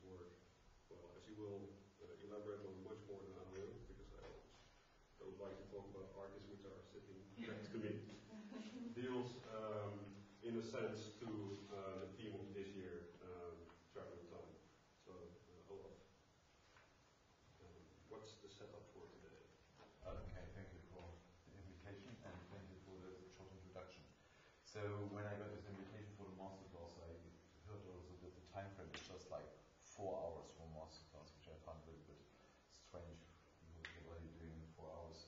work, well, as you will elaborate on much more than I will, because I don't like to talk about artists which are sitting next to me, deals in a sense to the theme of this year, Traveling Time. So, Olaf, what's the setup for today? Okay, thank you for the invitation and thank you for the short introduction. So when I got this invitation for the masterclass, I heard also that the time frame is just like 4 hours for masterclass, which I found a little bit strange. What are you doing in 4 hours?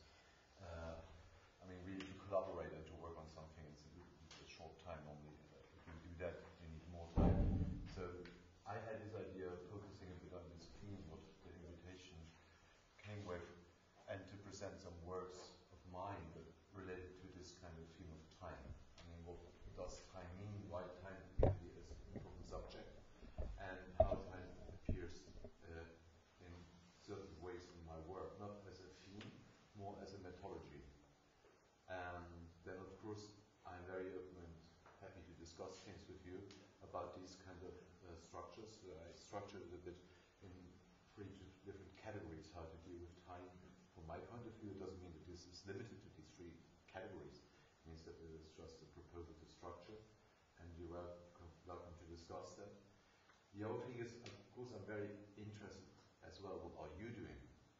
I mean, really to collaborate and to work on something, it's a short time only. If you do that, you need more time. So I had this idea of focusing a bit on this theme, what the invitation came with, and to present some works of mine that related to this kind of theme of time. I mean, what does time mean? Why time really is an important subject, and how time appears in certain ways in my work, not as a theme, more as a methodology. And then, of course, I'm very open and happy to discuss things with you about these kind of structures. I structured it a bit in 3 different categories, how to deal with time. From my point of view, it doesn't mean that this is limited to these 3 categories. It means that it is just a proposal to structure, and you're welcome to discuss that. The other thing is, of course, I'm very interested as well, what are you doing?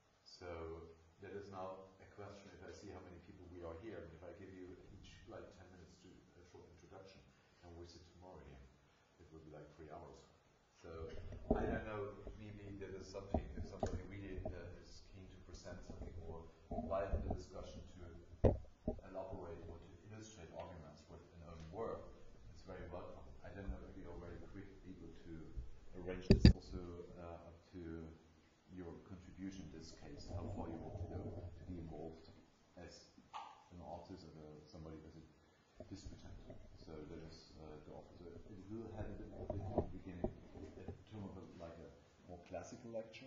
So that is now a question, if I see how many people we are here, and if I give you each like 10 minutes to a short introduction, and we sit tomorrow here, it will be like 3 hours. So I don't know, maybe there is something, if somebody really is keen to present something more lively discussion to elaborate or to illustrate arguments with an own work, it's very welcome. I don't know if we are very quick able to arrange this. Also up to your contribution in this case, how far you want to go to be involved as an artist or somebody as a disputant. So that is the opposite. It will have a bit of the beginning, a term of like a more classical lecture,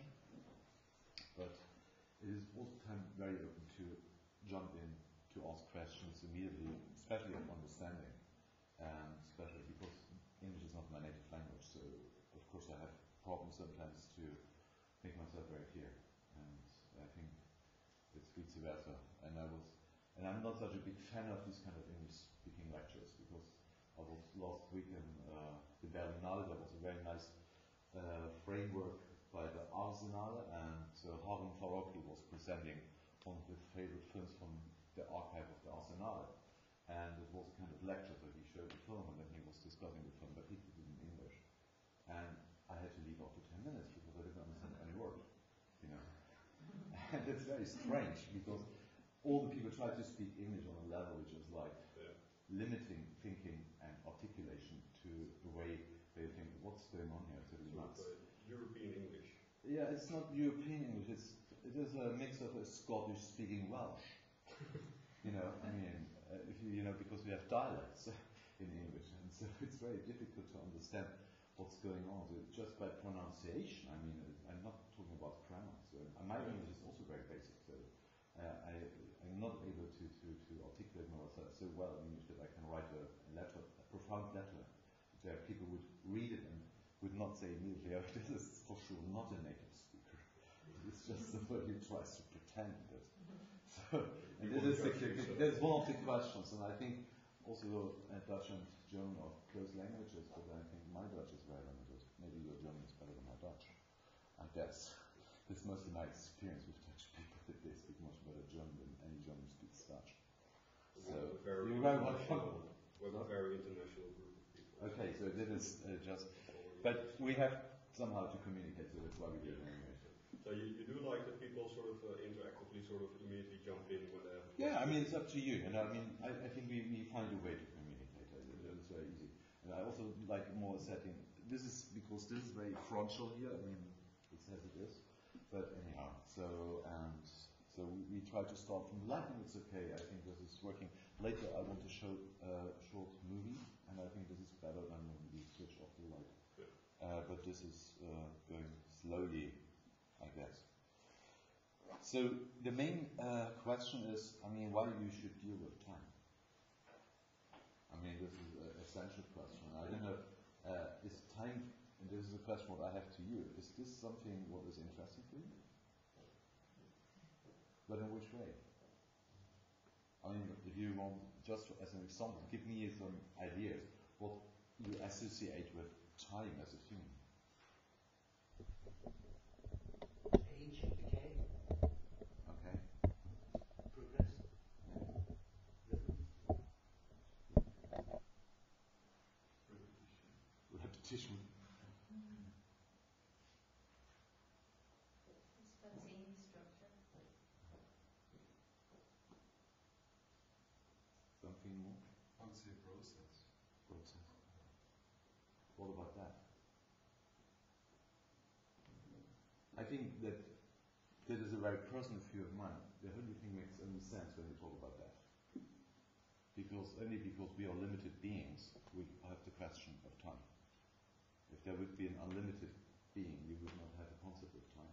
but it is all the time very open to jump in, to ask questions immediately, especially of understanding, and especially because English is not my native language, so of course I have problems sometimes to make myself very clear, and I think it's vice versa. And I'm not such a big fan of these kind of English-speaking lectures, because I was last week in the Berlinale. There was a very nice framework by the Arsenal, and Harun Farokhi was presenting one of his favorite films from the archive of the Arsenal, and it was a kind of lecture. So he showed the film, and then he was discussing the film, but he did it in English, and I had to leave after 10 minutes because I didn't understand any word, you know. And it's very strange because all the people try to speak English on a level which is like limiting thinking and articulation to the way they think, what's going on here? It's really nuts. European English. Yeah, it's not European English. It is a mix of a Scottish speaking Welsh. You know, I mean, if you know, because we have dialects in English, and so it's very difficult to understand what's going on. So just by pronunciation, I mean, I'm not talking about grammar. So my English is also very basic. So I'm not able to articulate myself so well in English that I can write a letter, a profound letter, where people would read it and would not say immediately, oh, this is for sure not a native speaker. It's just somebody who tries to pretend that. So, and that's one of the questions, and I think also Dutch and German are close languages, but I think my Dutch is very limited. Maybe your German is better than my Dutch. I guess. This is mostly my experience with Dutch people, that they speak much better German than any German speaks Dutch. So, you're very welcome. We're a very international group of people. Okay, so this is just... But we have somehow to communicate, so that's why we do it anyway. So you do like that people sort of interactively sort of immediately jump in when they have... Yeah, I mean, it's up to you. And I mean, I think we find a way to communicate. It's very easy. And I also like more setting. This is because this is very frontal here. I mean, it says it is. But anyhow, so we try to start from the lighting. It's okay. I think this is working. Later, I want to show a short movie, and I think this is better than when we switch off the light. Yeah. But this is going slowly, I guess. So the main question is, I mean, why you should deal with time? I mean, this is an essential question. I don't know, is time a this is a question what I have to you. Is this something what is interesting for you? But in which way? I mean, if you want, just as an example, give me some ideas what you associate with time as a human. Age, decay, Okay. progress, Repetition. Spontaneous structure. Something more? I would say process. Process. What about that? I think that that is a very personal view of mine. The only thing makes any sense when you talk about that. Only because we are limited beings, we have the question of time. If there would be an unlimited being, you would not have a concept of time.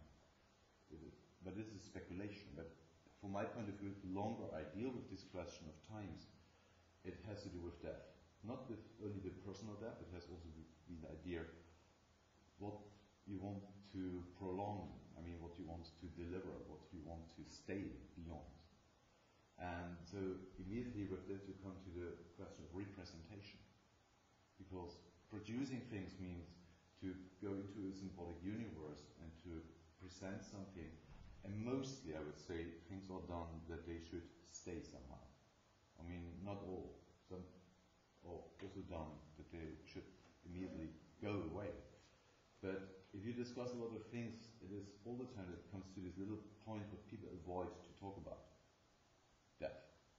But this is speculation. But from my point of view, the longer I deal with this question of times, it has to do with death. Not with only the personal death, it has also with the idea what you want to prolong, what you want to deliver, what you want to stay beyond. And so immediately with that you come to the question of representation. Because producing things means to go into a symbolic universe and to present something. And mostly I would say things are done that they should stay somehow. Not all. Some are also done that they should immediately go away. But if you discuss a lot of things, it is all the time that it comes to this little point that people avoid to talk about. Death.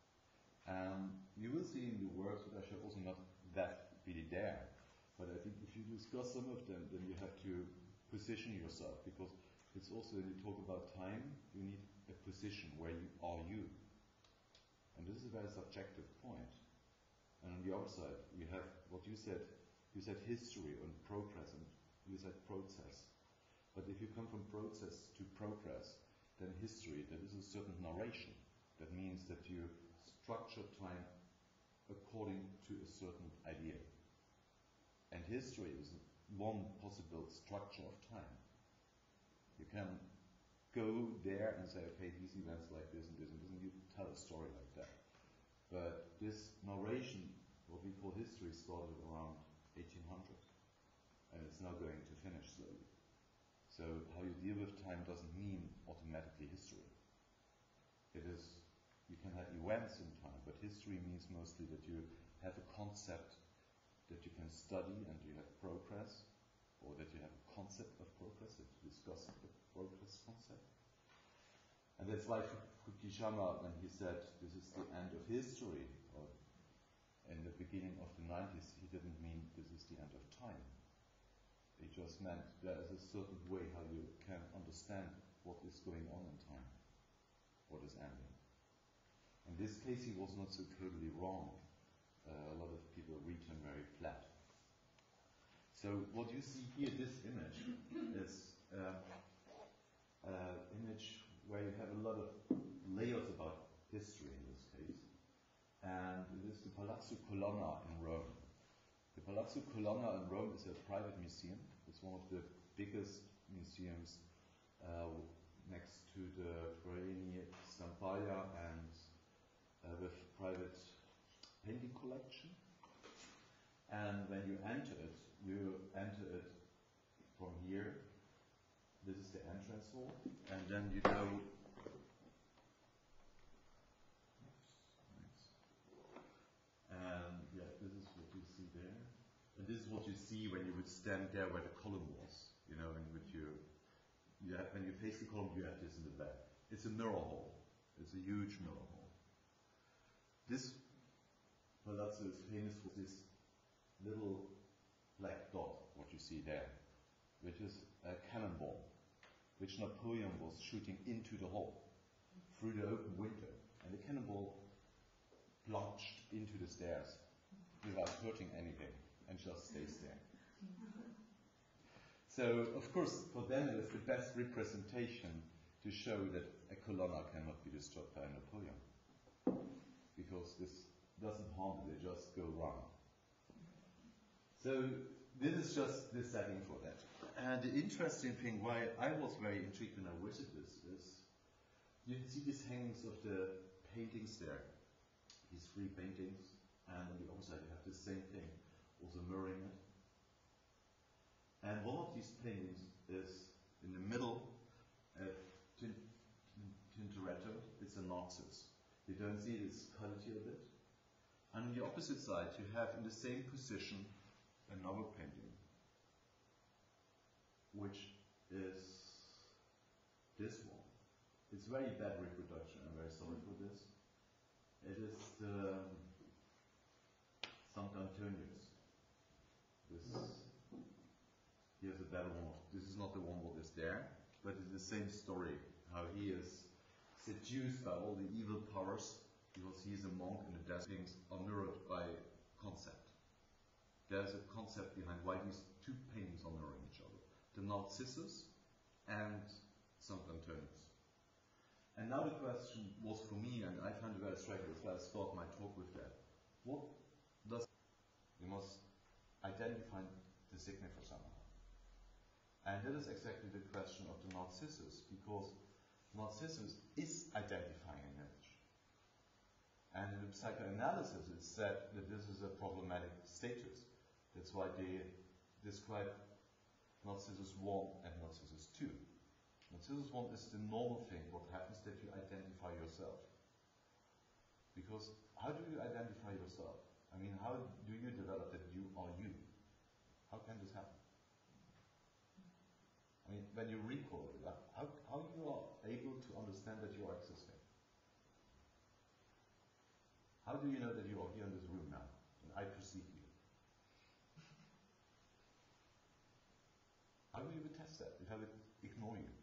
You will see in the works that I shall also not that really there. But I think if you discuss some of them, then you have to position yourself, because it's also, when you talk about time, you need a position where you are you. And this is a very subjective point. And on the other side, you have what you said history and progress, and you said process. But if you come from process to progress, then history, that is a certain narration. That means that you structure time according to a certain idea. And history is one possible structure of time. You can go there and say, okay, these events like this and this and this, and you tell a story like that. But this narration, what we call history, started around 1800, and it's now going to finish slowly. So how you deal with time doesn't mean automatically history. It is, you can have events in time, but history means mostly that you have a concept that you can study and you have progress, or that you have a concept of progress, that you discuss the progress concept. And that's why Fukushima, when he said this is the end of history, or in the beginning of the 90s, he didn't mean this is the end of time. It just meant there is a certain way how you can understand what is going on in time, what is ending. In this case, he was not so totally wrong. A lot of people read him very flat. So what you see here, this image, is image where you have a lot of layers about history in this case. And it is the Palazzo Colonna in Rome. The Palazzo Colonna in Rome is a private museum. It's one of the biggest museums next to the Torrini Stampaglia, and with private painting collection. And when you enter it from here. This is the entrance hall, and then you go. And yeah, this is what you see there. And this is what you see when you would stand there where the column was, and with when you face the column, you have this in the back. It's a mirror hall. It's a huge mirror hall. This palazzo is famous for this little black dot, what you see there, which is a cannonball, which Napoleon was shooting into the hall through the open window. And the cannonball plunged into the stairs without hurting anything and just stays there. So, of course, for them it is the best representation to show that a colonna cannot be destroyed by Napoleon, because this doesn't harm it, they just go round. So, this is just the setting for that. And the interesting thing why I was very intrigued when I visited this is you see these hangings of the paintings there, these three paintings, and on the other side you have the same thing, also mirroring it. And one of these paintings is in the middle, Tintoretto, it's a Narcissus. You don't see this colored here a bit. And on the opposite side, you have in the same position another painting, which is this one. It's very bad reproduction. I'm very sorry for this. It is the St. Antonius. Here's a better one. This is not the one what is there, but it's the same story. How he is seduced by all the evil powers because he is a monk and the deaths are mirrored by concept. There's a concept behind why these two paintings are mirroring each other. The Narcissus and St. Antonius. And now the question was for me, and I find it very striking, that's why I start my talk with that. What does you must identify the signifier somehow. And that is exactly the question of the Narcissus, because Narcissus is identifying an image. And in the psychoanalysis it's said that this is a problematic status. That's why they describe Narcissus 1 and Narcissus 2. Narcissus 1 is the normal thing, what happens that you identify yourself. Because how do you identify yourself? I mean, how do you develop that you are you? How can this happen? I mean, when you recall it, how you are able to understand that you are existing? How do you know that you are here in this room now, and I perceive you? How do you test that if I would ignore you?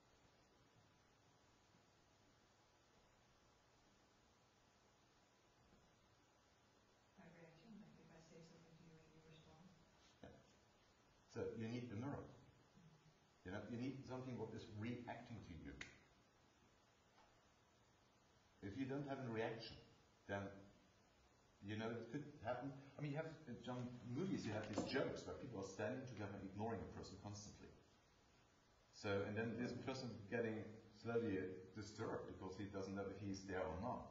My reaction, like if I say something to you and you respond. Yeah. So you need the mirror. You know, you need something what is reacting to you. If you don't have a reaction, then you know it could happen. I mean, you have in some movies you have these jokes where people are standing together and ignoring a person constantly. So, and then this person getting slowly disturbed because he doesn't know if he's there or not.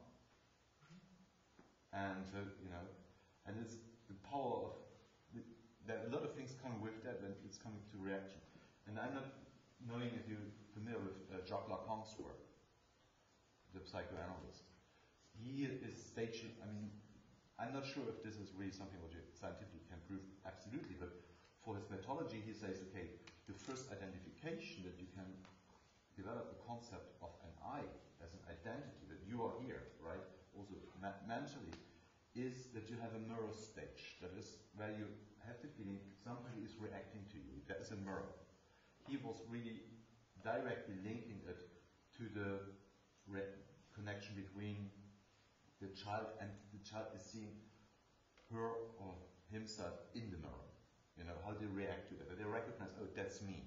And you know, and it's the power of there are a lot of things come with that, and it's coming to reaction. And I'm not knowing if you're familiar with Jacques Lacan's work, the psychoanalyst. He is staging, I mean, I'm not sure if this is really something what you scientifically can prove absolutely, but for his methodology he says, okay, the first identification that you can develop the concept of an I as an identity, that you are here, right, also mentally, is that you have a mirror stage. That is where you have the feeling somebody is reacting to you. There is a mirror. He was really directly linking it to the connection between the child, and the child is seeing her or himself in the mirror. You know, how they react to that. They recognize, oh, that's me.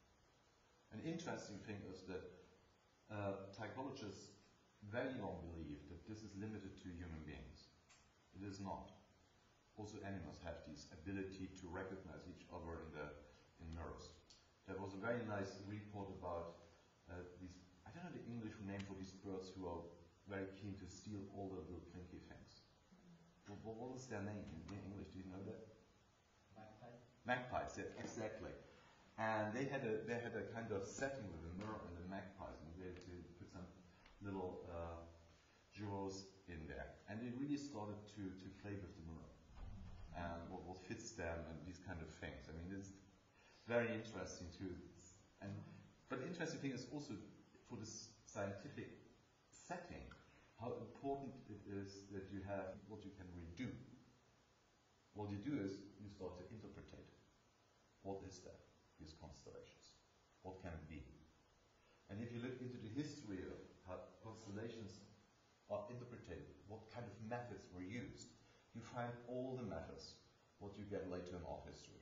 An interesting thing is that psychologists very long believed that this is limited to human beings. It is not. Also animals have this ability to recognize each other in mirrors. There was a very nice report about these, I don't know the English name for these birds who are very keen to steal all the little plinky things. What is their name in English? Do you know that? Magpie. Magpies, yeah, exactly. And they had a kind of setting with a mirror and the magpies, and they had to put some little jewels in there. And they really started to play with the mirror and what fits them and these kind of things. I mean, it's very interesting too. But the interesting thing is also for this scientific setting, how important it is that you have what you can redo. What you do is you start to interpret. What is that? These constellations. What can it be? And if you look into the history of how constellations are interpreted, what kind of methods were used, you find all the methods what you get later in art history.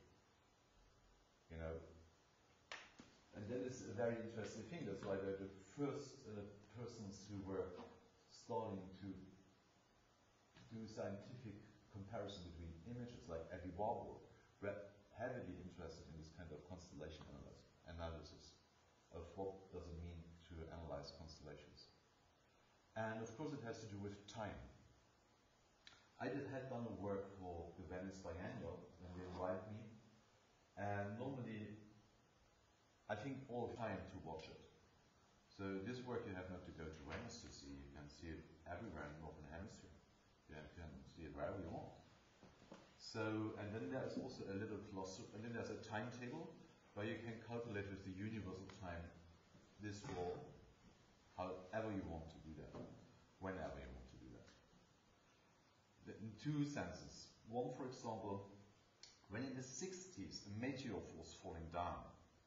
You know, and that is a very interesting thing. That's why they're the first persons who were starting to do scientific comparison between images, like Eddie Warburg, where heavily interested in this kind of constellation analysis of what does it mean to analyze constellations. And of course it has to do with time. I had done a work for the Venice Biennial when they invited me, and normally I think all the time to watch it. So this work you have not to go to Venice to see, you can see it everywhere in the Northern Hemisphere. You can see it wherever you want. So, and then there's also a little philosophy, and then there's a timetable where you can calculate with the universal time this wall, however you want to do that, whenever you want to do that. In two senses. One, for example, when in the 60s a meteor was falling down,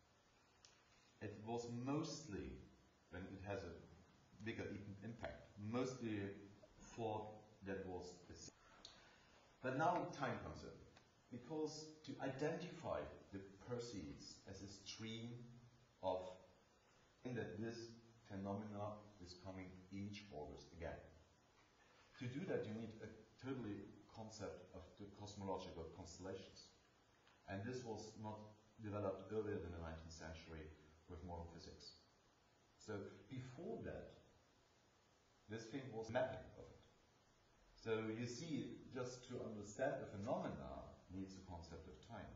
it was mostly, when it has a bigger impact, mostly thought that was the same. But now time comes in, because to identify the Perseus as a stream of that this phenomena is coming each August again. To do that, you need a totally concept of the cosmological constellations. And this was not developed earlier than the 19th century with modern physics. So before that, this thing was mapping of it. So you see, just to understand the phenomena needs a concept of time.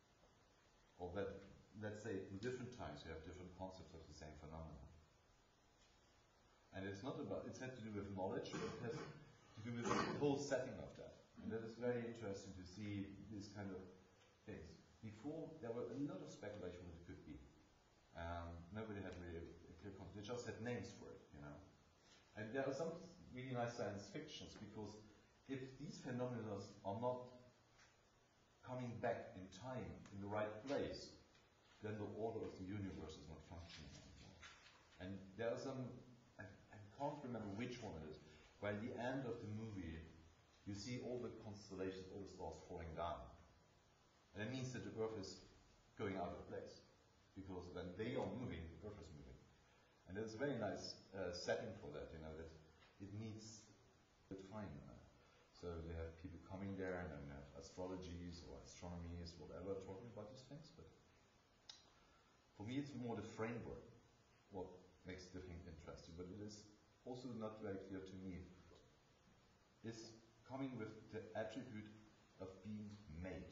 Or that, let's say, in different times you have different concepts of the same phenomena. And it's not about, it's had to do with knowledge, but it has to do with the whole setting of that. And that is very interesting to see these kind of things. Before, there were a lot of speculation what it could be. Nobody had really a clear concept. They just had names for it, you know. And there are some really nice science fictions, because if these phenomena are not coming back in time, in the right place, then the order of the universe is not functioning anymore. And there are some, I can't remember which one it is, where at the end of the movie, you see all the constellations, all the stars falling down. And it means that the Earth is going out of place. Because when they are moving, the Earth is moving. And there's a very nice setting for that, you know, that it needs to define. So they have people coming there, and then have astrologies or astronomies, whatever, talking about these things. But for me, it's more the framework what makes the thing interesting. But it is also not very clear to me. Is coming with the attribute of being made.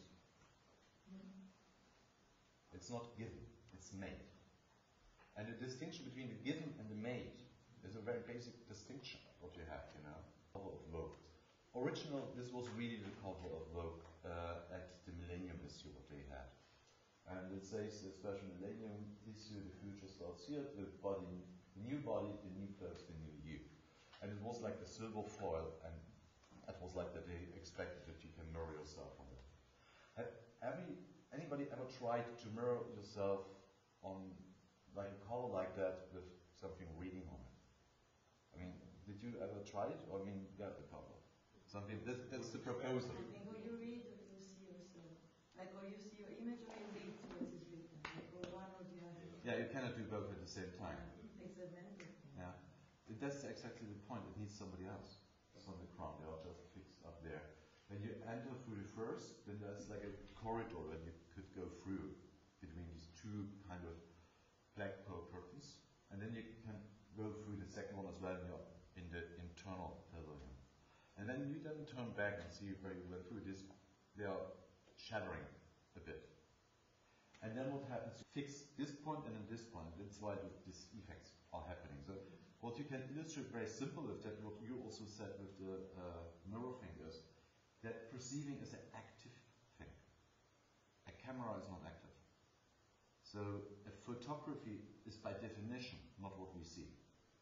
It's not given, it's made. And the distinction between the given and the made is a very basic distinction, what you have, you know. Cover of Vogue. This was really the cover of Vogue at the Millennium issue, what they had. And it says, the special Millennium issue, the future starts here, the new body, the new clothes, the new you. And it was like a silver foil, and it was like that they expected that you can mirror yourself on it. Anybody ever tried to mirror yourself on like a color like that with something reading on it? I mean, did you ever try it? Or I mean, get the cover? Something, that's the proposal. I think when you read, you see yourself. Like when you see your image, or you read what is written. Like or one or the other. Yeah, you cannot do both at the same time. It's a mental thing. Yeah. That's exactly the point. It needs somebody else. It's on the crown. They are just fixed up there. When you enter through the first, then there's like a corridor that you could go through between these two kind of black pearl curtains. And then you can go through the second one as well in the internal pavilion. And then you then turn back and see where you went through this. They are shattering a bit. And then what happens? You fix this point and then this point. That's why these effects are happening. So what you can illustrate very simple is that what you also said with the mirror fingers, that perceiving is an active thing. A camera is not active. So a photography is by definition not what we see.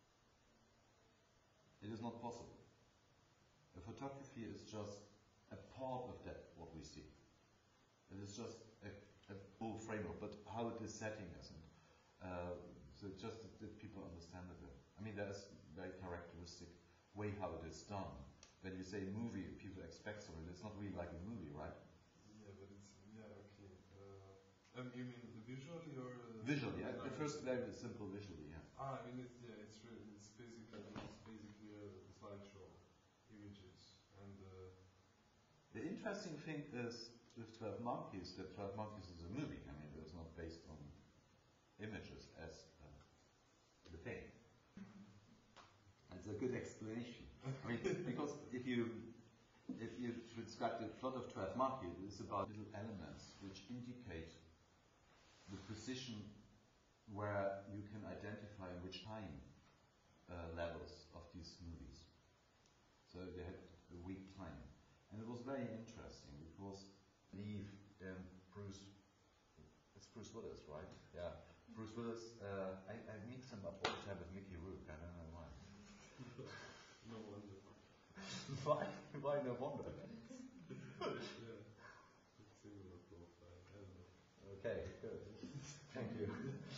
It is not possible. A photography is just a part of that, what we see. It is just a full framework, but how it is setting isn't. So just that people understand it. I mean, there's very characteristic way how it is done. When you say movie, people expect something. It's not really like a movie, right? Yeah, but it's, yeah, okay. You mean visually or? Visually, at first very simple visually, yeah. I mean, it's basically a slideshow, images, and. The interesting thing is with 12 Monkeys that 12 Monkeys is a movie. I mean, it's not based on images as the thing. It's a good explanation. I mean, because if you describe the plot of 12 Monkeys, it's about little elements which indicate the position where you can identify which time levels of these movies. So they had a week time. And it was very interesting because Leave and it's Bruce Willis, right? Yeah. Bruce Willis, I mix him up all the time with Mickey Rourke, I don't know why. No wonder. Why no wonder? Yeah. It's similar profile. I don't know. Okay, good. Thank you.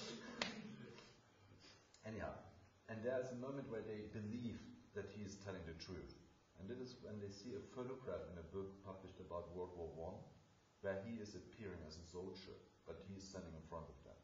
Anyhow, and there's a moment where they believe that he is telling the truth. And it is when they see a photograph in a book published about World War I, where he is appearing as a soldier, but he is standing in front of them.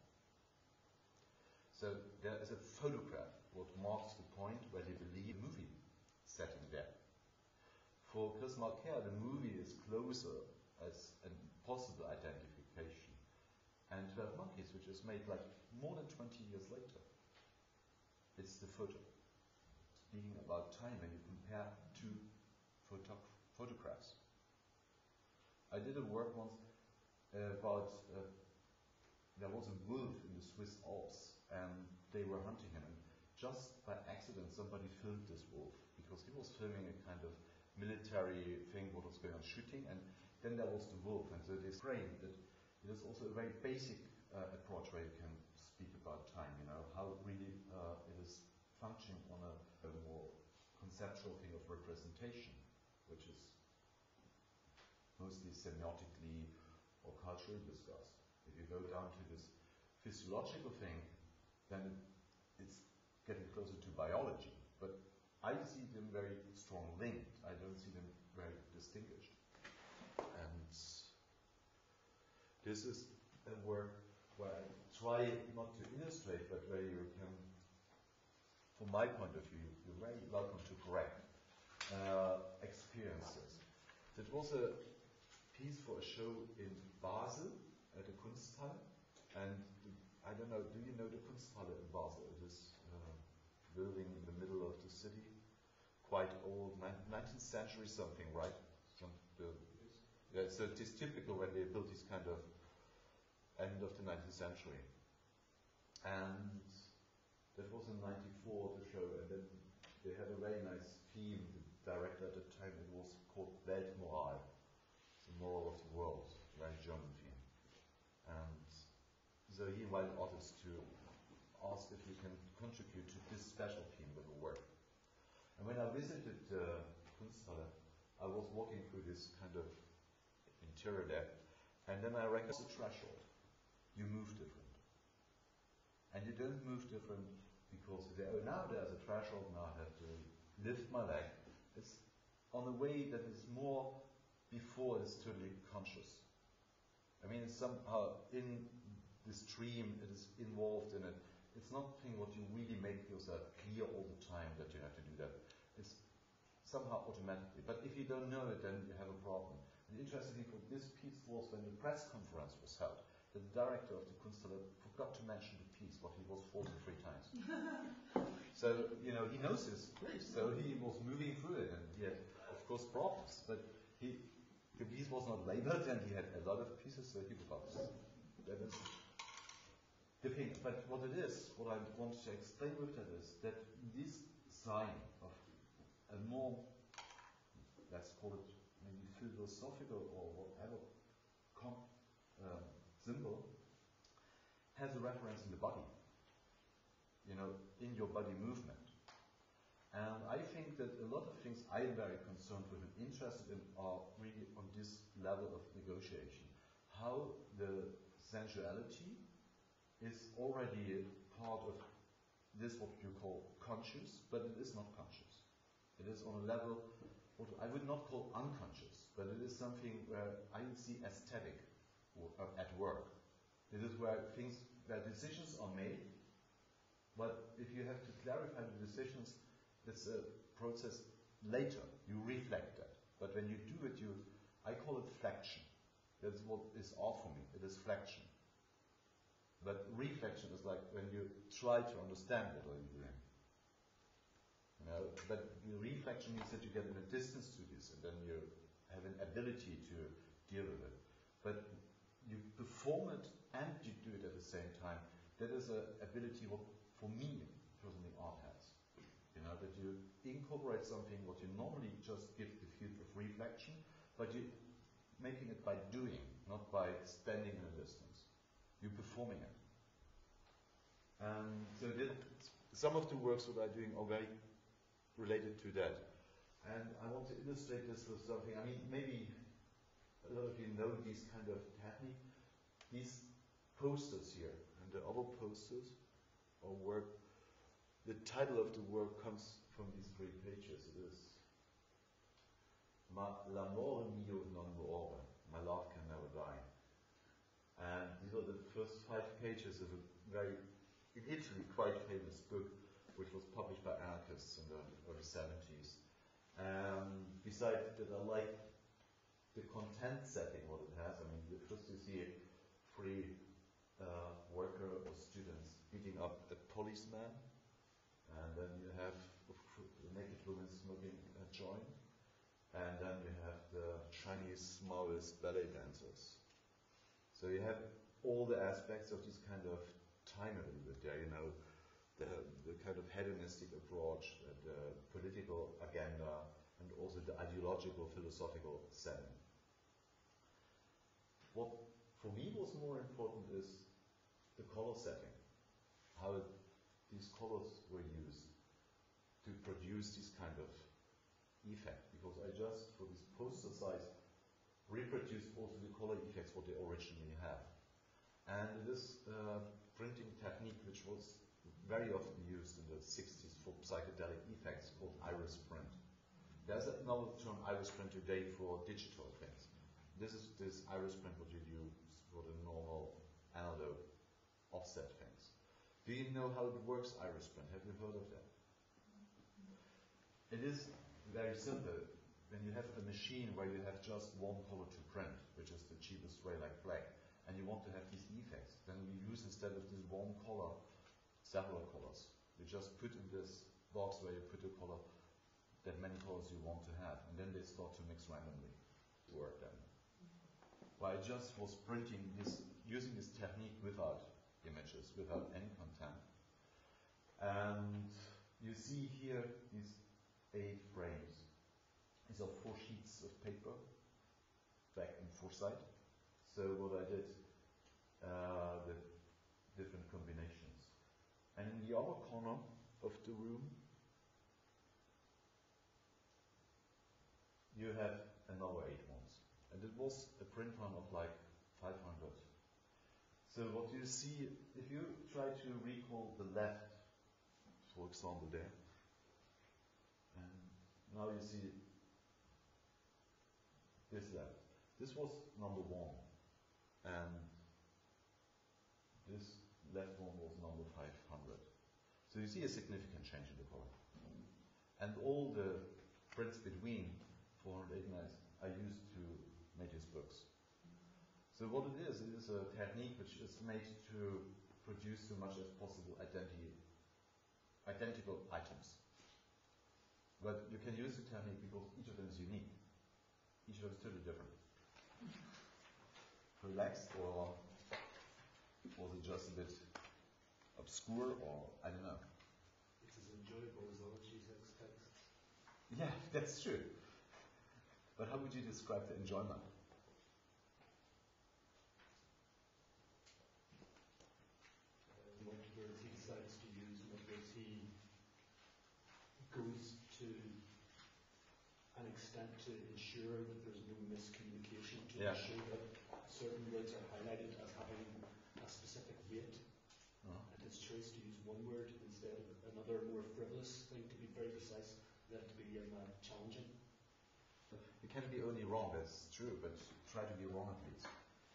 So there is a photograph, what marks the point where they believe the movie setting there. For Chris Marker, the movie is closer as a possible identification. And 12 Monkeys, which is made like more than 20 years later, it's the photo. Speaking about time when you compare two photographs. I did a work once about there was a wolf in the Swiss Alps and they were hunting him, and just by accident somebody filmed this wolf because he was filming a kind of military thing what was going on shooting, and then there was the wolf, and so they framed that it is also a very basic approach where you can speak about time, you know, how really it is functioning on a more conceptual thing of representation, which is mostly semiotically or culturally discussed. If you go down to this physiological thing, then it's getting closer to biology. But I see them very strong linked. I don't see them very distinguished. And this is a work where I try not to illustrate, but where you can, from my point of view, you're very welcome to correct experiences. It was a piece for a show in Basel at the Kunsthalle, and I don't know, do you know the Kunsthalle in Basel? It is a building in the middle of the city, quite old, 19th century something, right? Yeah, so it is typical when they built this kind of end of the 19th century. And that was in 94, the show, and then they had a very nice theme. The director at the time, it was called Weltmoral, the moral of the world, very German theme. And so he invited artists to ask if we can contribute to this special theme with a work. And when I visited Kunsthalle, I was walking through this kind of interior there, and then I recognized the threshold. You move different. And you don't move different because you say, oh, now there's a threshold, now I have to lift my leg. It's on a way that is more before it's totally conscious. I mean, it's somehow in the stream, it is involved in it. It's not thing what you really make yourself clear all the time that you have to do that. It's somehow automatically. But if you don't know it, then you have a problem. The interesting thing for this piece was when the press conference was held, the director of the Kunsthalle forgot to mention the piece, but he was falling 3 times. So, you know, he knows his place, so he was moving through it, and he had, of course, problems. But the piece was not labeled, and he had a lot of pieces, so he forgot. That is the thing. But what it is, what I want to explain with that is that this sign of a more, let's call it maybe philosophical or whatever symbol, has a reference in the body, you know, in your body movement. And I think that a lot of things I am very concerned with and interested in are really on this level of negotiation. How the sensuality is already part of this, what you call conscious, but it is not conscious. It is on a level what I would not call unconscious, but it is something where I would see aesthetic at work. It is where decisions are made, but if you have to clarify the decisions, it's a process later. You reflect that. But when you do it, I call it flexion. That's what is art for me. It is flexion. But reflection is like when you try to understand what are you doing. You know, but the reflection means that you get in a distance to this, and then you have an ability to deal with it. But you perform it and you do it at the same time. That is an ability what, for me, personally, art has. You know, that you incorporate something what you normally just give the field of reflection, but you're making it by doing, not by standing in a distance. You're performing it. And so some of the works that I'm doing are very related to that. And I want to illustrate this with something. I mean, maybe a lot of you know these kind of technique. These posters here, and the other posters or work, the title of the work comes from these 3 pages. It is L'amore mio non muore, my love can never die. And these are the first 5 pages of a very, in Italy, quite famous book, which was published by anarchists in the early 70s. Besides that, I like the content setting, what it has. I mean, first you see 3 worker or students beating up a policeman, and then you have the naked woman smoking a joint, and then you have the Chinese Maoist ballet dancers. So you have all the aspects of this kind of time a little bit there, you know, the kind of hedonistic approach, the political agenda, and also the ideological, philosophical setting. What for me was more important is the color setting, how these colors were used to produce this kind of effect, because I just, for this poster size, reproduced also the color effects what they originally have. And it is a printing technique which was very often used in the 60s for psychedelic effects called iris print. There's another term, iris print, today for digital things. This is this iris print what you use for the normal analog offset things. Do you know how it works, iris print? Have you heard of that? It is very simple. When you have a machine where you have just one color to print, which is the cheapest way, like black, and you want to have these effects, then you use, instead of this one color, several colors. You just put in this box where you put a color, that many colors you want to have, and then they start to mix randomly to work then. Well, I just was printing this, using this technique without images, without any content. And you see here these 8 frames. These are 4 sheets of paper, back and foresight. So what I did, the different combinations. And in the other corner of the room, you have another 8 ones. And it was a print run of like 500. So what you see, if you try to recall the left, for example, there, and now you see this left. This was number 1, and this left one was number 500. So you see a significant change in the color. And all the prints between 489 are used to make these books. So what it is a technique which is made to produce so much as possible identical items. But you can use the technique because each of them is unique. Each of them is totally different. Relaxed, or was it just a bit obscure, or I don't know. It's as enjoyable as all Jesus texts. Yeah, that's true. But how would you describe the enjoyment? What words he decides to use, what words he goes to an extent to ensure that there's no miscommunication, to Yeah. ensure that certain words are highlighted as having a specific weight. And his choice to use one word instead of another more frivolous thing, to be very precise, led to be challenging. You can be only wrong, that's true, but try to be wrong at least.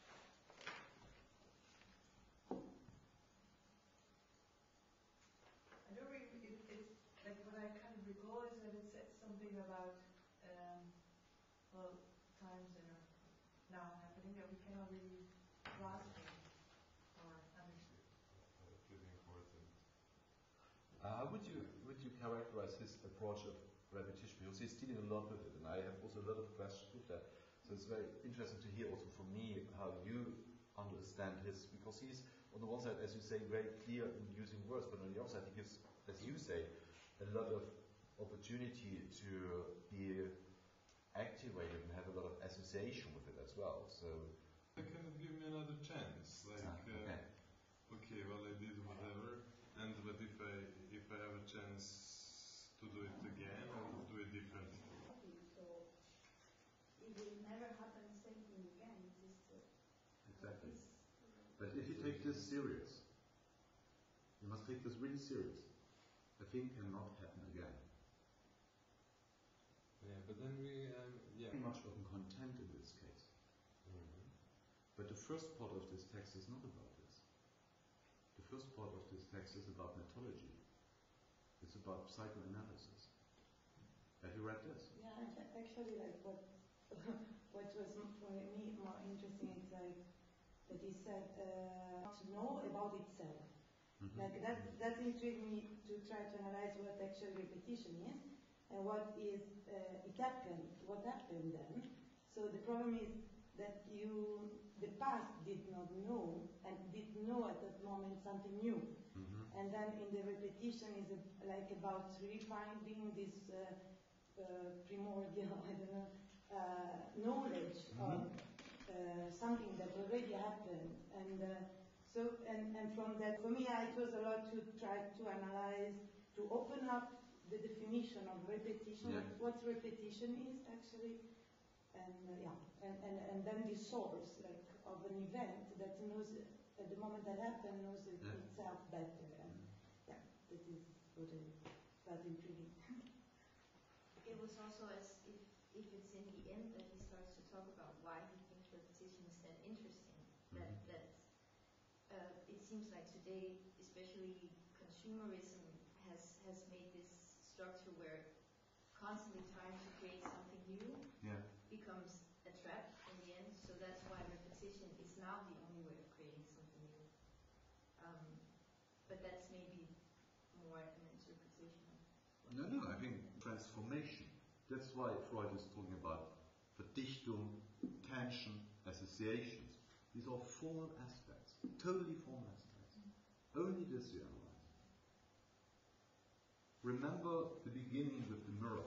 I don't really, it's like what I kind of recall is that it said something about, well, times that are now happening think that we cannot really grasp it or understand. Pretty important. How would you characterize his approach of repetition? Because he's dealing a lot with it, and I have also a lot of questions with that. So it's very interesting to hear also from me how you understand his, because he's on the one side, as you say, very clear in using words, but on the other side, he gives, as you say, a lot of opportunity to be activated and have a lot of association with it as well. So, Can it give me another chance? Like, okay, well, I did whatever, but if I have a chance to do it again, I will do it differently. So it will never happen the same thing again. It's just Exactly. But if you take this serious, you must take this really serious. A thing cannot happen again. Yeah, but then we, Very much of content in this case. But the first part of this text is not about this. The first part of this text is about methodology. It's about psychoanalysis. Have you read this? yeah, actually, like what what was for me more interesting is like that he said to know about itself. Like that intrigued me to try to analyze what actually repetition is and what is what happened then. So the problem is that the past did not know and did know at that moment something new. And then in the repetition is like about refinding this primordial, I don't know, knowledge of something that already happened. And from that, for me, it was a lot to try to analyze, to open up the definition of repetition, what repetition is actually, and then the source, like, of an event that knows at the moment that happened, knows itself better. And that is what I felt intriguing. It was also as if it's in the end that he starts to talk about why he thinks repetition is that interesting. It seems like today, especially consumerism has made this structure where constantly trying to create something new becomes a trap in the end. So that's why repetition is now the only way of creating something new. But that's maybe more an interpretation of. No, I think transformation. That's why Freud is talking about Verdichtung, tension, associations. These are formal aspects, totally formal aspects. Only this you analyze. Remember the beginning with the mirror.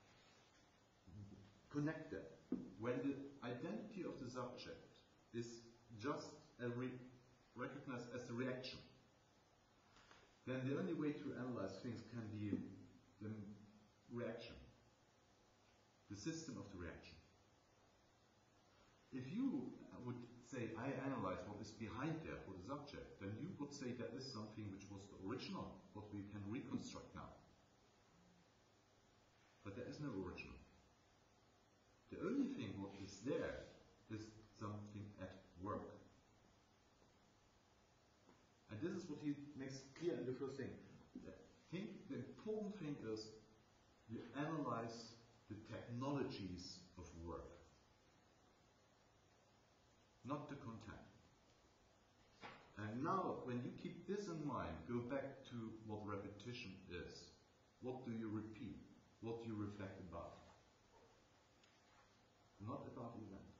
Connect that. When the identity of the subject is just recognized as a reaction, then the only way to analyze things can be the reaction, the system of the reaction. If you would say, I analyze what is behind there for the subject, then you would say that is something which was the original, what we can reconstruct now. But there is no original. The only thing what is there is something at work. And this is what he makes clear in the first thing. The important thing is you analyze the technologies of work, not the content. And now, when you keep this in mind, go back to what repetition is. What do you repeat? What do you reflect about? Not about event.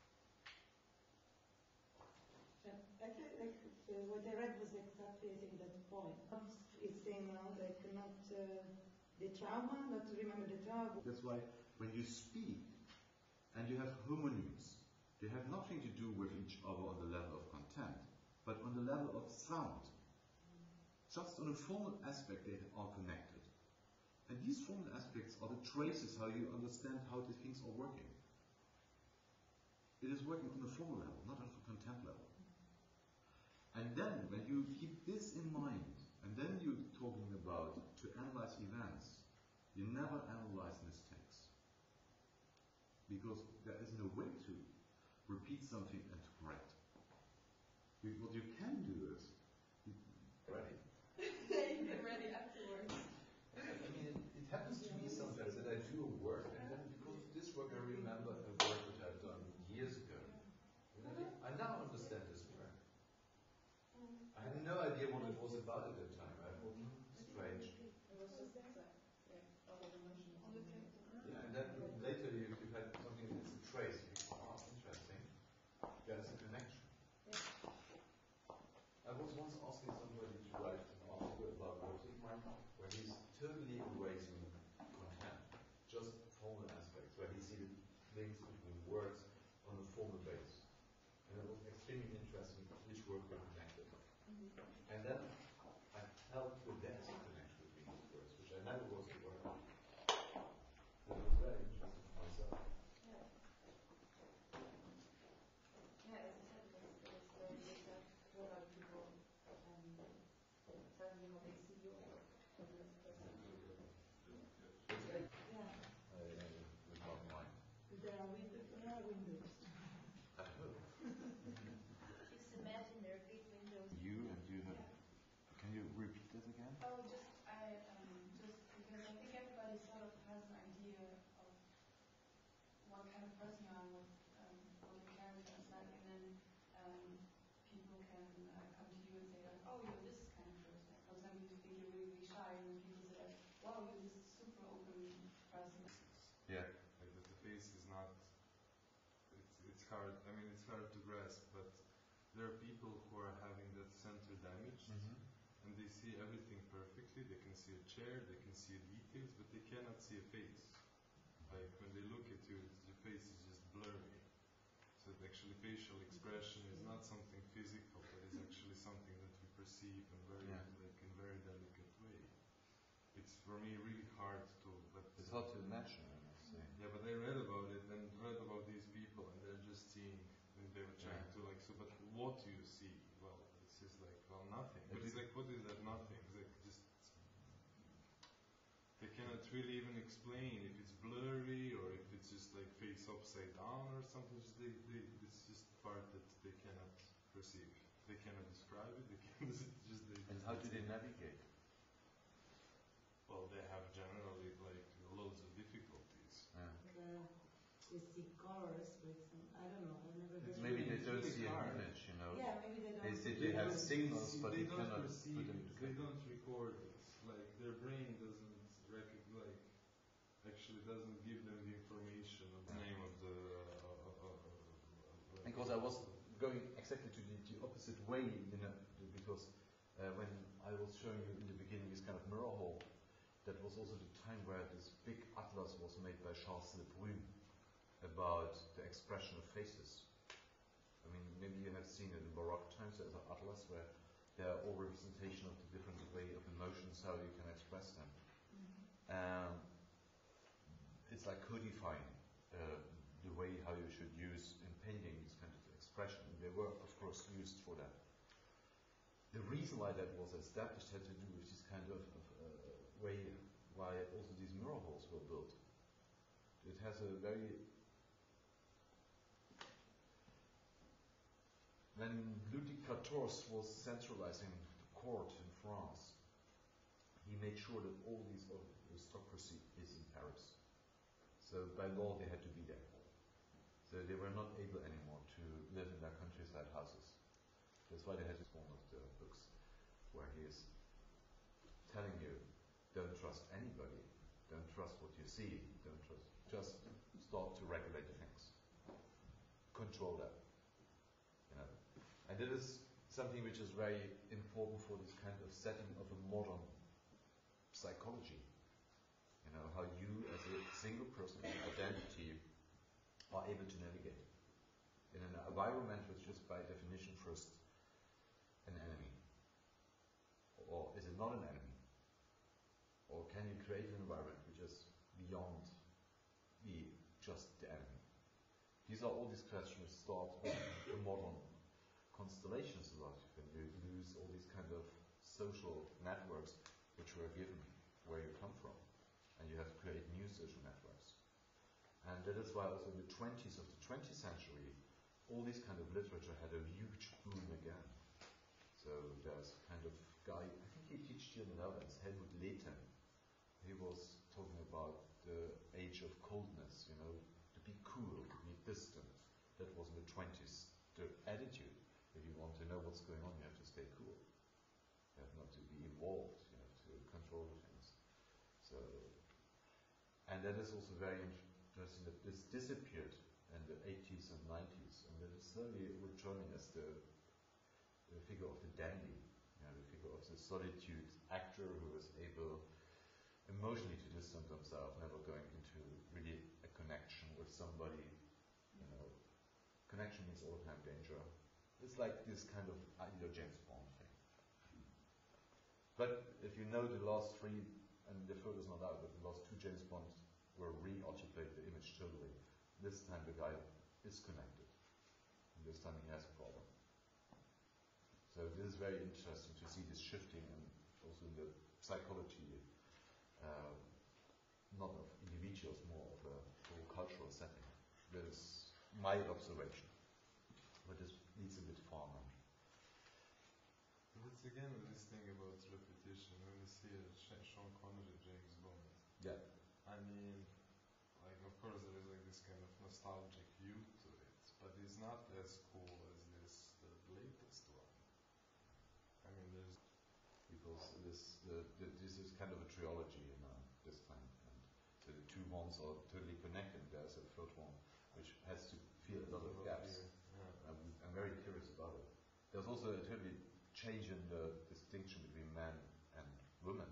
Actually, what I read was exactly I think that point. It's saying now like not the trauma, not to remember the trauma. That's why when you speak and you have homonyms, they have nothing to do with each other on the level of content, but on the level of sound. Just on a formal aspect they are connected. And these formal aspects are the traces how you understand how the things are working. It is working on a formal level, not on a content level. And then, when you keep this in mind, and then you're talking about to analyze events, you never analyze mistakes. Because there is no way to repeat something and to correct. What you can do is, ready. Get ready afterwards. I mean, it happens to me sometimes that I do a work, and then because of this work I remember a work which I've done years ago. was about at that time, right? Strange. It was just out of emotion. Yeah, and then later you had something that's a trace. Interesting. There's a connection. I was once asking somebody to write an article about Rotikman where he's totally erasing content, just formal aspects, where he sees links between words on a formal base. And it was extremely interesting which words were connected. And then I felt that there's a connection between these words, which I never was aware of. It was very interesting for myself. Yeah, as I said, it was very good that what other people telling you how they see your work. Yeah. With not mine. There are windows. I hope. Just imagine there are big windows. You have. Can you repeat that again? Oh, just because I think everybody sort of has an idea of what kind of person you are, what your character is like, and then people can come to you and say like, oh, you're this kind of person. For example, you think you're really, really shy, and then people say like, wow, you're this super open person. Yeah. Like the face is not. It's hard. I mean, it's hard to grasp, but there are people who are having that center damaged. And they see everything perfectly. They can see a chair, they can see details, but they cannot see a face. Like when they look at you, your face is just blurry. So actually facial expression is not something physical, but is actually something that we perceive in in very delicate way. It's for me really hard to. But it's hard to imagine, I must say. Yeah, but I read about it and read about these people, and they're just seeing. And they were trying to like. So, but what do you see? Well, it's just like nothing. But it's like, what is that nothing? It's like just they cannot really even explain if it's blurry or if it's just like face upside down or something. It's just part that they cannot perceive. They cannot describe it. They can And how do they navigate? Well, they have generally like loads of difficulties. They see colors, for example. I don't know. I've never heard. Maybe they don't really see hard. an image, you know. Yeah, maybe they don't. They have signals, but they cannot perceive put them it. together. They don't record it. Like their brain doesn't actually doesn't give them the information of the name of the. Because I was going exactly to the opposite way, you know, because when I was showing you in the beginning this kind of mirror hole, that was also the time where this big atlas was made by Charles Le Brun about the expression of faces. I mean, maybe you have seen it in Baroque times. There's an atlas where there are all representation of the different way of emotions, how you can express them. It's like codifying the way how you should use in painting this kind of expression. They were, of course, used for that. The reason why that was established had to do with this kind of way why also these mirror holes were built. It has a very... When Louis XIV was centralizing the court in France, he made sure that all these aristocracy is in Paris. So by law they had to be there. So they were not able anymore to live in their countryside houses. That's why they had one of the books where he is telling you, don't trust anybody, don't trust what you see, don't trust, just start to regulate things. Control them. You know. And that is something which is very important for this kind of setting of a modern psychology. You know, how you as a single person, identity, are able to navigate in an environment which is by definition first an enemy. Or is it not an enemy? Or can you create an environment which is beyond just the enemy? These are all these questions which start with the modern constellations a lot, when you lose all these kind of social networks which were given where you come from. And you have to create new social networks. And that is why also in the 20s of the 20th century, all this kind of literature had a huge boom again. So there's a kind of guy, I think he teaches here in the Netherlands, Helmut Lehten. He was talking about the age of coldness, you know, to be cool, to be distant. That was in the 20s. The attitude, if you want to know what's going on, you have to stay cool. You have control things. So, and that is also very interesting that this disappeared in the 80s and 90s, and that is slowly returning as the figure of the dandy, the figure of the solitude actor who is able emotionally to distance himself, never going into really a connection with somebody. Connection means all the time danger. It's like this kind of ideal James Bond thing. But if you know the last three, and the third is not out, but the last two James Bonds were re-articulate the image totally. This time the guy is connected. And this time he has a problem. So this is very interesting to see this shifting and also in the psychology, not of individuals, more of a whole cultural setting. This is my observation. But this leads a bit far now. But it's again this thing about repetition. When you see a Sean Connery, James Bond, Yeah. I mean, like of course there is like this kind of nostalgic view to it, but it's not as cool as this the latest one. I mean, there's Because this is kind of a trilogy this time, and so the two ones are totally connected. There's a third one which has to fill a lot of gaps. Yeah. I'm very curious about it. There's also a totally change in the distinction between men and women.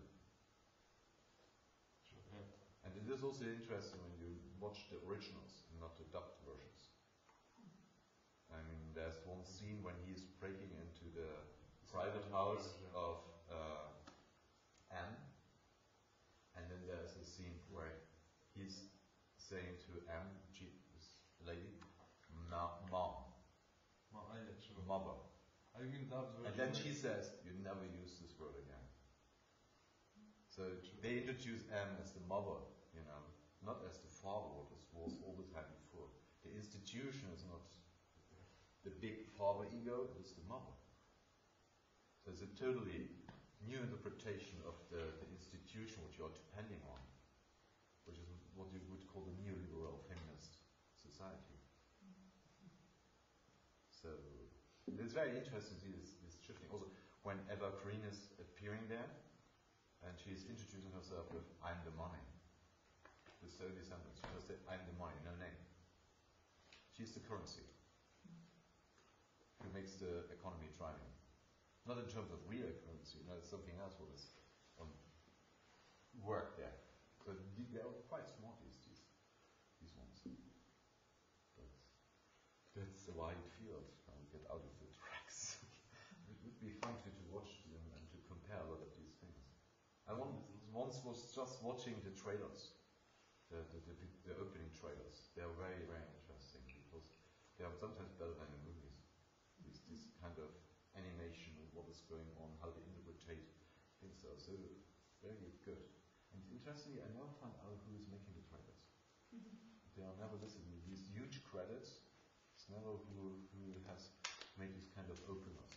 Sure, yeah. And it is also interesting when you watch the originals and not the dubbed versions. I mean, there's one scene when he's breaking into the private house of Anne, and then there's a scene where he's saying to Anne, this lady, mom, mother. I mean, that And then she says, you never use this word again. So they introduce M as the mother, not as the father, what was all the time before. The institution is not the big father ego, it is the mother. So it's a totally new interpretation of the institution which you are depending on, which is what you would call the neoliberal feminist society. So it's very interesting to see this shifting. Also, when Eva Green is appearing there, and she's introducing herself with "I'm the money." The only sentence. She just said, "I'm the money," no name. She's the currency who makes the economy thriving. Not in terms of real currency, it's something else what is on work there. So they are quite smart, these ones. But that's a wide field. Now we get out of the tracks. It would be fun to watch them and to compare a lot of these things. I once was just watching the trailers, the opening trailers. They are very, very interesting because they are sometimes better than the movies. This kind of animation, what is going on, how they interpret things are so very good. And interestingly, I never found out who is making the trailers. They are never listed in these huge credits. It's never who has made these kind of openers,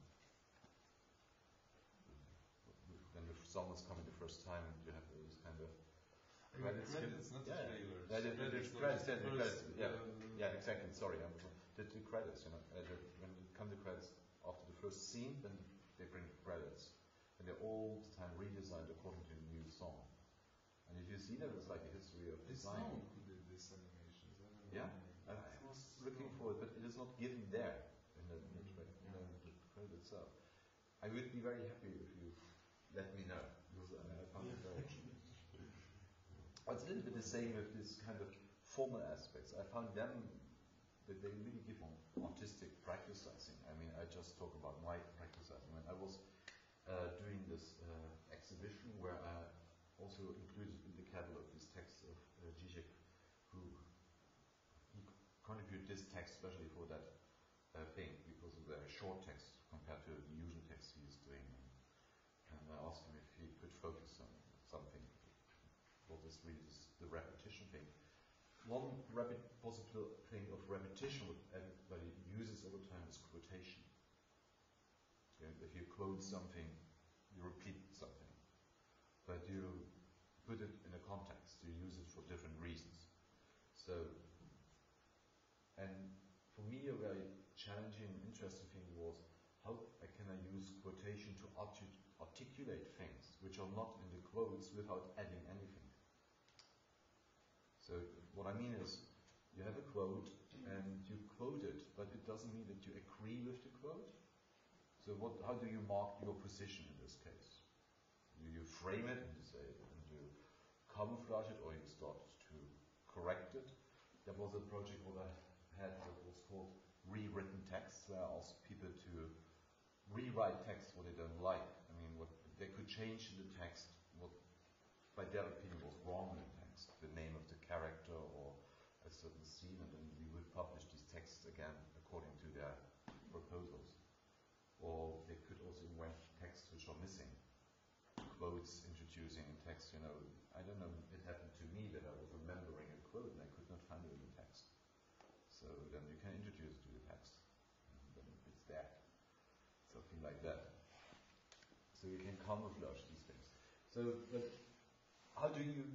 When the song is coming the first time, and you have these kind of credits. Credits, not the trailers. Credits. Yeah, exactly. Sorry, the credits. When it come to credits after the first scene, then they bring the credits, and they're all the time redesigned according to the new song. And if you see that, it's like a history of design. Who did this animations? Yeah, I was looking for it, but it is not given there in the credit itself. I would be very happy if you let me know, because I found it very interesting. It's a little bit the same with this kind of formal aspects. I found them that they really give on artistic practicing. I mean, I just talk about my practicing. When I was doing this exhibition where I also included in the catalog this text of Zizek, who he contributed this text especially for that thing, because of the short text compared to the usual text he is doing. And I asked him if he could focus on something. What is really the repetition thing? One possible thing of repetition what everybody uses all the time is quotation. If you quote something, you repeat something. But you put it in a context, you use it for different reasons. So, and for me a very challenging, interesting thing was how can I use quotation to articulate things which which are not in the quotes without adding anything. So what I mean is, you have a quote and you quote it, but it doesn't mean that you agree with the quote. So how do you mark your position in this case? You frame it and you say it, and you camouflage it, or you start to correct it. There was a project what I had that was called rewritten text, where I asked people to rewrite text what they don't like. I mean, what they could change in the text, what by their opinion was wrong in the text, the name of the character or a certain scene, and then we would publish these texts again according to their proposals. Or they could also invent texts which are missing, quotes introducing in text. You know, I don't know, it happened to me that I was remembering a quote and I could not find it in the text. So then you can introduce it to the text, and then it's there. Something like that. So you can camouflage these things. So, but how do you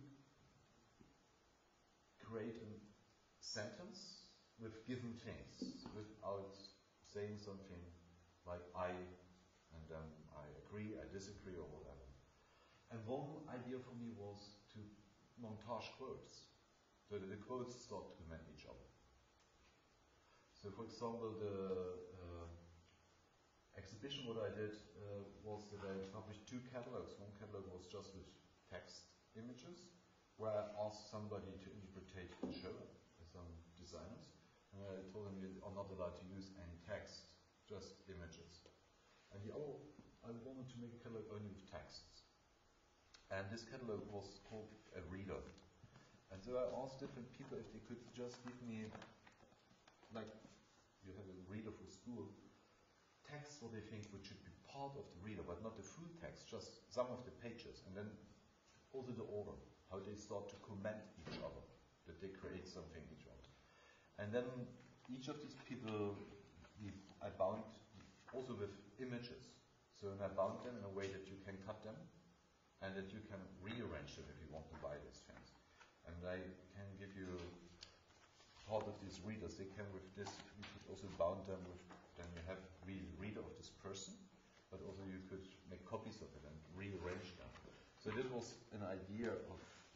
create a sentence with given things without saying something like I, and then I agree, I disagree, or whatever? And one idea for me was to montage quotes, so that the quotes start to comment each other. So, for example, the exhibition what I did was that I published 2 catalogs. One catalog was just with text images, where I asked somebody to interpret the show, some designers, and I told them you are not allowed to use any text, just images. And I wanted to make a catalog only with texts. And this catalog was called a reader. And so I asked different people if they could just give me, like you have a reader for school, text what they think which should be part of the reader, but not the full text, just some of the pages, and then also the order, how they start to comment each other, that they create something each other. And then each of these people, I bound also with images. So I bound them in a way that you can cut them, and that you can rearrange them if you want to buy these things. And I can give you part of these readers. They can with this, you could also bound them with, then you have the reader of this person, but also you could make copies of it and rearrange them. So this was an idea of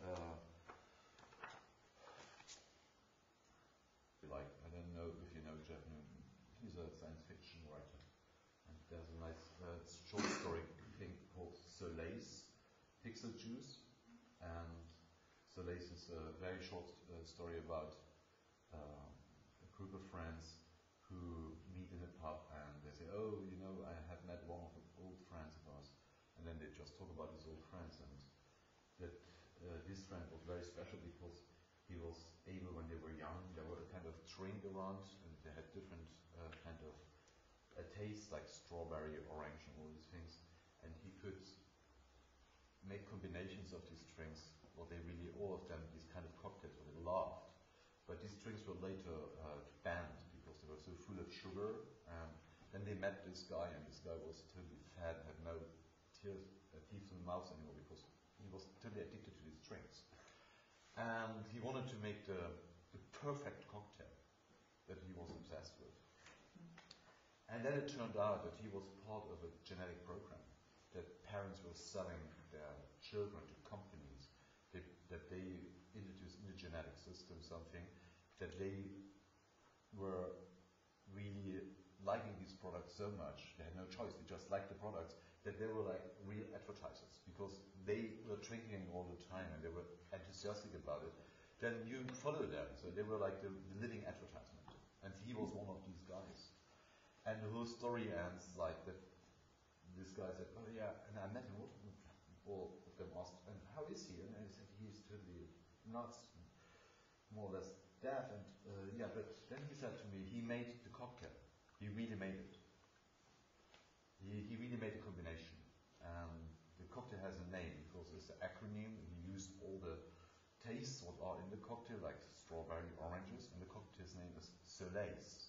like, I don't know if you know Jeff Newton. He's a science fiction writer. And there's a nice short story thing called Soleil's Pixel Juice. And Soleil's is a very short story about a group of friends who meet in a pub and they say, oh, you know, I have met one of the old friends of ours. And then they just talk about his old friends, and that this friend was very special because he was able, when they were young, there were a kind of drink around, and they had different kind of taste, like strawberry, orange, and all these things. And he could make combinations of these drinks, well, they really, all of them, these kind of cocktails, where they laughed. But these drinks were later banned because they were so full of sugar. Then they met this guy, and this guy was totally fat, had no teeth in the mouth anymore because he was totally addicted to these drinks. And he wanted to make the perfect cocktail that he was obsessed with. And then it turned out that he was part of a genetic program, that parents were selling their children to companies, that they introduced in the genetic system something, that they were really liking these products so much, they had no choice, they just liked the products, that they were like real advertisers, because they were drinking all the time and they were enthusiastic about it. Then you follow them, so they were like the living advertisement. And he was one of these guys. And the whole story ends like that. This guy said, oh yeah, and I met him, all of them asked, and how is he? And I said, he's totally nuts, more or less deaf, and yeah, but then he said to me, he made the cocktail. He really made it. He really made a combination. The cocktail has a name because it's an acronym. He used all the tastes what are in the cocktail, like strawberry, oranges, and the cocktail's name is Soleil's.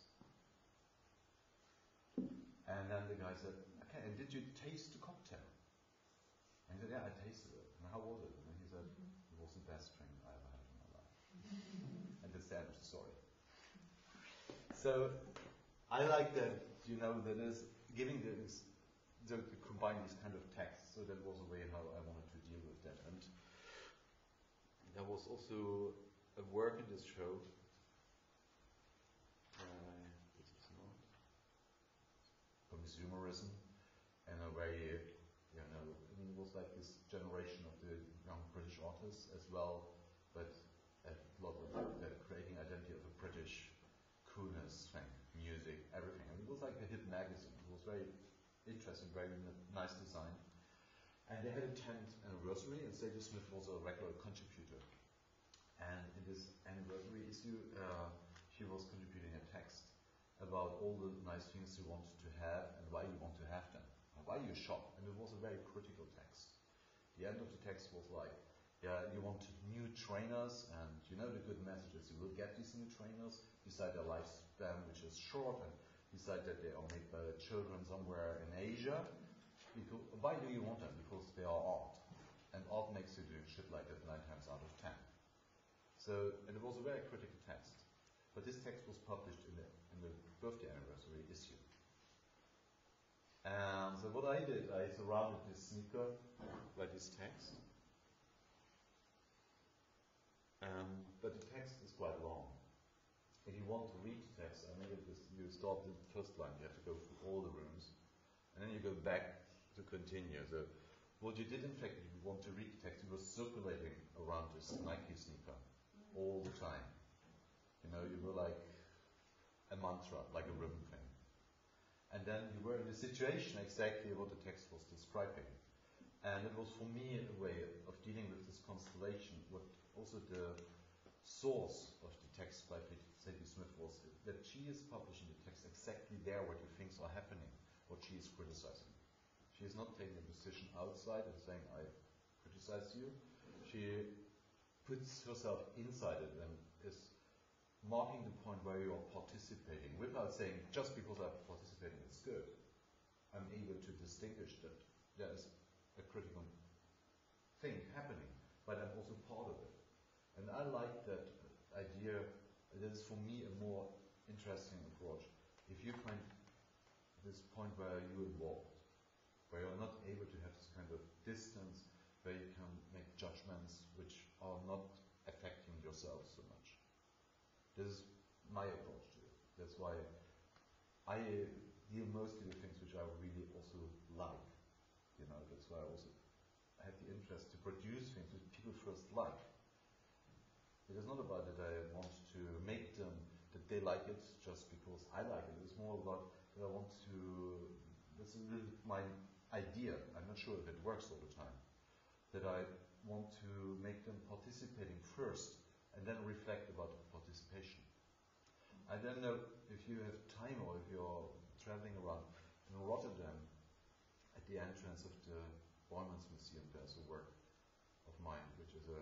And then the guy said, okay, and did you taste the cocktail? And he said, yeah, I tasted it. And how was it? And he said, it was the best drink I ever had in my life. And that's the end of the story. So I like that, you know, that is giving so to combine these kind of texts, so that was a way how I wanted to deal with that. And there was also a work in this show. This is not consumerism, and a very, it was like this generation of the young British artists as well, but a lot of the creating identity of a British coolness thing, music, everything. And it was like a hit magazine. It was very interesting, very nice design. And they had a 10th anniversary, and Sadie Smith was a regular contributor. And in this anniversary issue, she was contributing a text about all the nice things you wanted to have and why you want to have them, and why you shop. And it was a very critical text. The end of the text was like, yeah, you want new trainers, and you know the good messages. You will get these new trainers, decide their lifespan, which is short, and decide that they are made by children somewhere in Asia. Because, why do you want them? Because they are art. And art makes you do shit like that 9 times out of 10. So, and it was a very critical text. But this text was published in the birthday anniversary issue. And so what I did, I surrounded this sneaker by this text. But the text is quite long. If you want to read the text, I made it this, you start the first line, you have to go through all the rooms, and then you go back to continue. So what you did, in fact, if you want to read the text, you were circulating around this Nike sneaker all the time. You know, you were like a mantra, like a rhythm thing. And then you were in the situation exactly what the text was describing. And it was for me a way of dealing with this constellation. What also the source of the text by Sadie Smith was that she is publishing the text exactly there where the things are happening, what she is criticizing. She is not taking a position outside and saying, I criticize you. She puts herself inside it and is marking the point where you are participating without saying, just because I'm participating, it's good. I'm able to distinguish that there is a critical thing happening, but I'm also part of it. And I like that idea. That is for me a more interesting approach. If you find this point where you're involved, where you're not able to have this kind of distance, where you can make judgments which are not affecting yourself so much. This is my approach to it. That's why I deal mostly with things which I really also like. You know, that's why I also have the interest to produce things which people first like. It is not about that I want to make them, that they like it just because I like it. It's more about that I want to, this is really my idea. I'm not sure if it works all the time. That I want to make them participating first and then reflect about the participation. I don't know if you have time or if you're traveling around in Rotterdam, at the entrance of the Boijmans Museum, there's a work of mine, which is a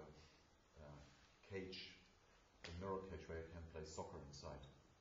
cage, a mirror cage where you can play soccer inside.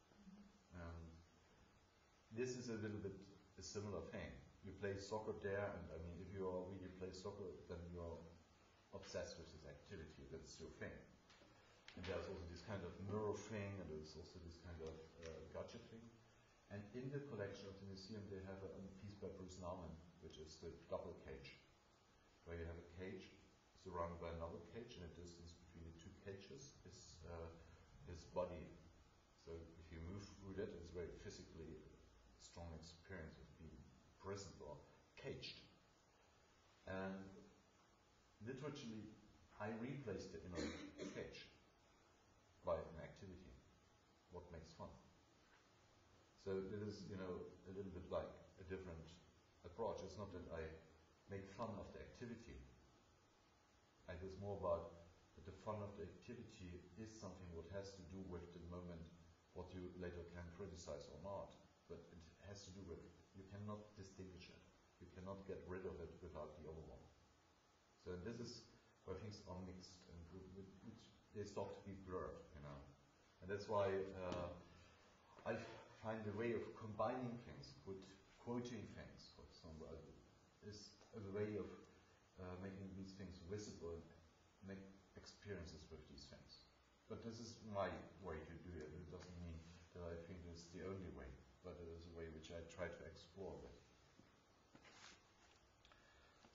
This is a little bit a similar thing. You play soccer there, and I mean, if you really play soccer, then you're obsessed with this activity. That's your thing. And there's also this kind of mirror thing, and there's also this kind of gadget thing. And in the collection of the museum, they have a piece by Bruce Nauman, which is the double cage, where you have a cage surrounded by another cage, and a distance between the two cages is his body. So if you move through that, it's a very physically strong experience of being imprisoned or caged. And literally, I replaced the inner cage by an activity, what makes fun. So it is, you know, a little bit like a different approach. It's not that I make fun of the activity. It is more about that the fun of the activity is something what has to do with the moment, what you later can criticize or not. But it has to do with, you cannot distinguish it. You cannot get rid of it without the other one. So this is where things are mixed and they start to be blurred, you know. And that's why I find the way of combining things with quoting things, for example, is a way of making these things visible and make experiences with these things. But this is my way to do it. It doesn't mean that I think it's the only way, but it is a way which I try to explore with.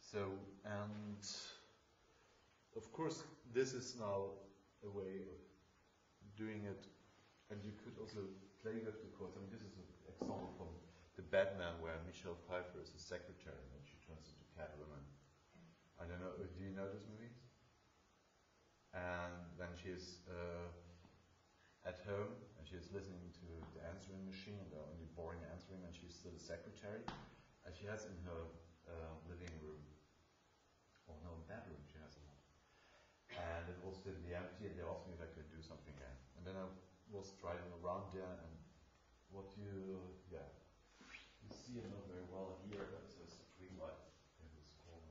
So, and of course, this is now a way of doing it, and you could also play with the chords. I mean, this is an example from The Batman, where Michelle Pfeiffer is the secretary and she turns into Catwoman. I don't know, do you know this movie? And then she's at home and she's listening to the answering machine, the only boring answering, and she's still a secretary. And she has in her living room, or no, bedroom, she has a lot. And it was still empty, and they asked me if I could do something there. And then I was driving around there, and what you see it not very well here, but it's a street light in this corner.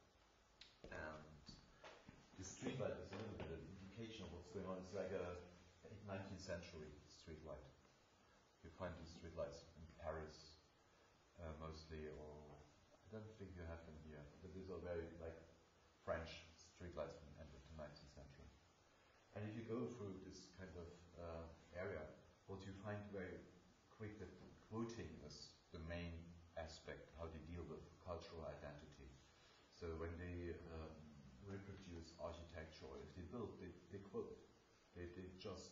And the street light is a little bit an indication of what's going on. It's like a 19th century street light. You find these street lights in Paris mostly, or I don't think you have them here, but these are very like French street lights from the end of the 19th century. And if you go through this kind of area, what you find very quick that quoting is the main aspect, how they deal with cultural identity. So when they reproduce architecture, if they build, they quote. They just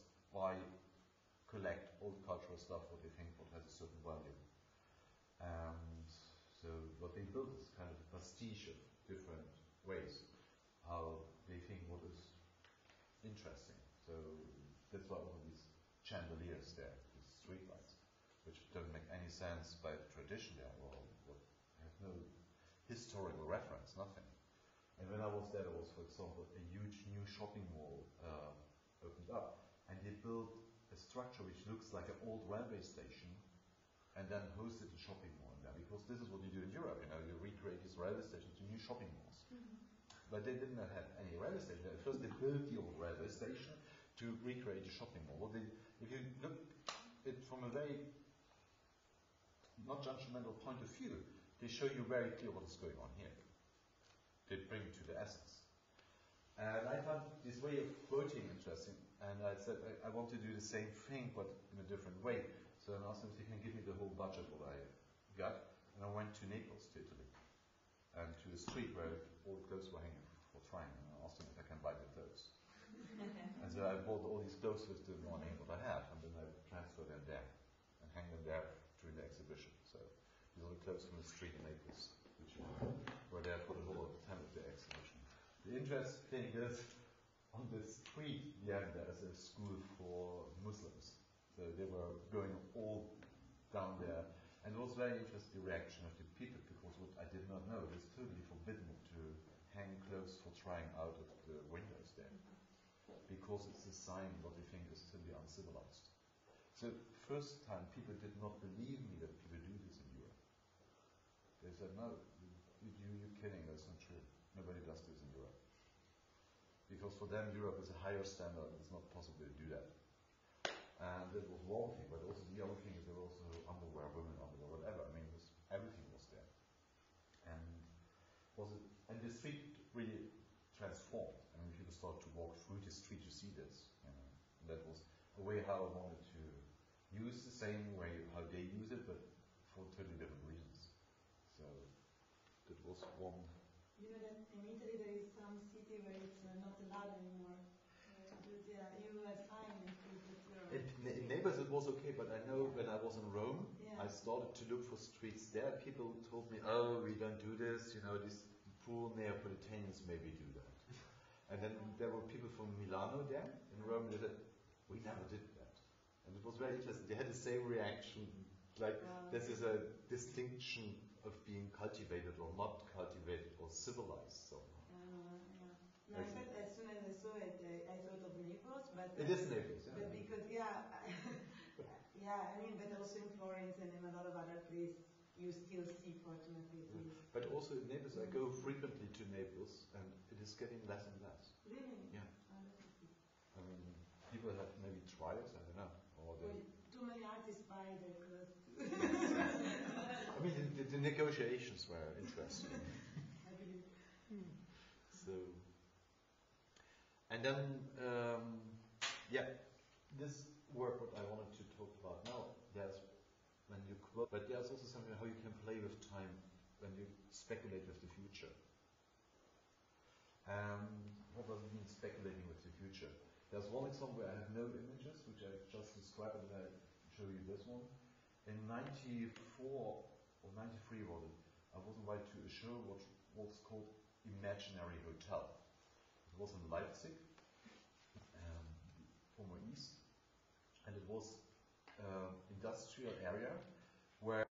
collect all the cultural stuff, what they think what has a certain value. And so what they build is kind of a pastiche of different ways, how they think what is interesting. So that's why all these chandeliers there, these street lights, which don't make any sense by the tradition there, or have no historical reference, nothing. And when I was there was, for example, a huge new shopping mall opened up, and they built a structure which looks like an old railway station, and then hosted a shopping mall in there, because this is what you do in Europe, you recreate these railway stations to new shopping malls. But they didn't have any railway station. At first they built the old railway station to recreate a shopping mall. If you look at it from a very not judgmental point of view, they show you very clear what is going on here. They bring you to the essence. And I found this way of quoting interesting, and I said I want to do the same thing but in a different way. So I asked them if they can give me the whole budget what I got, and I went to Naples, to Italy, and to the street where all the clothes were hanging for trying, and I asked them if I can buy the clothes. And so I bought all these clothes with the money what I had, and then I transferred them there and hang them there during the exhibition. So these are the clothes from the street in Naples, which were there for the whole time of the exhibition. The interesting thing is, on the street, there's a school for Muslims. So they were going all down there, and it was very interesting the reaction of the people, because what I did not know, it is totally forbidden to hang clothes for trying out of the windows there, because it's a sign what they think is totally uncivilized. So first time people did not believe me that people do this in Europe. They said, no, you're kidding, that's not true. Nobody does this in Europe. Because for them Europe is a higher standard, it's not possible to do that. And that was one thing, but also the other thing is there were also underwear, women underwear, whatever. I mean, everything was there. And the street really transformed. I mean, people started to walk through the street to see this. And that was a way how I wanted to use the same way how they use it, but for totally different reasons. So that was one. You know that in Italy there is some city where it's not allowed anymore. You were fine in Naples it was okay, but I know when I was in Rome, I started to look for streets there. People told me, oh, we don't do this, these poor Neapolitans maybe do that. And then there were people from Milano there in Rome that said, we never did that. And it was very interesting. They had the same reaction, like this is a distinction of being cultivated or not cultivated or civilized somehow. No, in fact, as soon as I saw it, I thought of Naples, but it is Naples, yeah. But because I mean, but also in Florence and in a lot of other places, you still see, fortunately. But also in Naples, I go frequently to Naples, and it is getting less and less. Really? Yeah. I mean, people have maybe tried it, I don't know. Too many artists buy their clothes. I mean, the negotiations were interesting. I believe. So, and then, this work what I wanted to talk about now, there's when you quote, but there's also something how you can play with time when you speculate with the future. What does it mean, speculating with the future? There's one example where I have no images, which I just described, and I show you this one. In 94 or 93 was it, I was invited to a show what was called Imaginary Hotel. It was in Leipzig, former East, and it was industrial area where